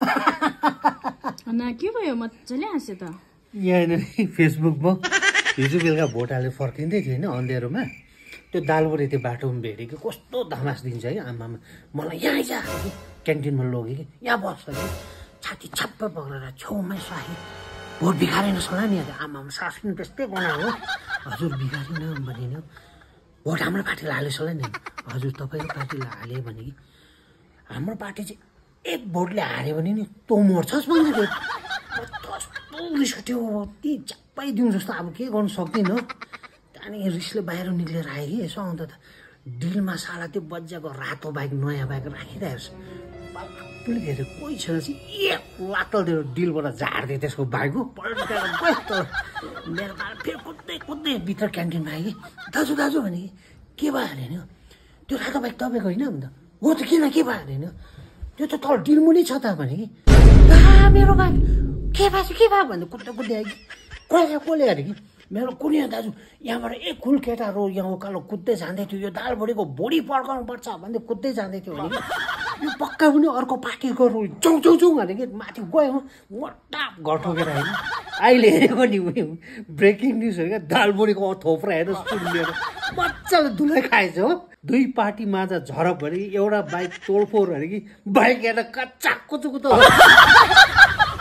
अनि के भयो मजाले हाँस्यो त यहाँ फेसबुकमा हिजो बेलुका भोट हालेर फर्किँदै थियो होइन अँध्यारोमा त्यो दालबोरे त्यो बाटोमा भेटेँ कि कस्तो धमास दिन्छ है आमामा मलाई यहाँ जा क्यान्टिनमा लग्यो कि यहाँ बस्छ कि छाती छप्प पक्रेर छेउमै साही भोट भिखारेन सला नि आमामा सास पनि त्यस्तै बनायो हजुर भिखारेन भनेन भोट हाम्रो पार्टीलाई हाल्यो सला नि हजुर तपाईँको पार्टीलाई हाल्यो भने कि हाम्रो पार्टी चाहिँ एक भोटले हार्यो भने नि तँ मर्छस् भन्दै थियो कस्तो रिस उठ्यो ती चप्पै दिउँ जस्तो अब के गर्नु सक्दिनँ त्यहाँदेखि रिसले बाहिर निक्लेर आयो कि यसो आउँदा त डिलमा साला त्यो बज्जाको रातो बाइक नयाँ बाइक राखिरहेको छ बाइक हेरेर कोही छैन चाहिँ एक लातल दिएर डिलबाट झार्दियो त्यसको बाइक हो पल्टेर गयो त मेरो बाल फेरि कुद्दै कुद्दै भित्र क्यान्टिनमा आयो कि दाजु दाजु भने के भयो अरे नि त्यो रातो बाइक तपाईँको होइन अन्त हो त किन के भयो अरे नि त्यो त तल डिलमुनि छ त भने कि मेरो बाइक के भयो भन्दा कुद्दै कुद्दै आयो कि कसले अरे कि मेरो कुनै दाजु यहाँबाट एक खुल केटाहरू यहाँ उकालो कुद्दै जाँदै थियो यो दालबडीको भुँडी पड्काउनु पर्छ भन्दै कुद्दै जाँदै थियो भने यो पक्का पनि अर्को पार्टीको चौ चौ चौ भने कि माथि गयो मोटा घर ठोकेर होइन अहिले हेरेको नि ब्रेकिङ न्युज हो क्या दालबडीको थोप्रा हेर्नु सुनिएर मजाले धुलै खाएछ हो दुई पार्टी माझ झरक भने एउटा बाइक तोडफोड भने कि बाइक हेर्दा कच्चा कुचुकुचो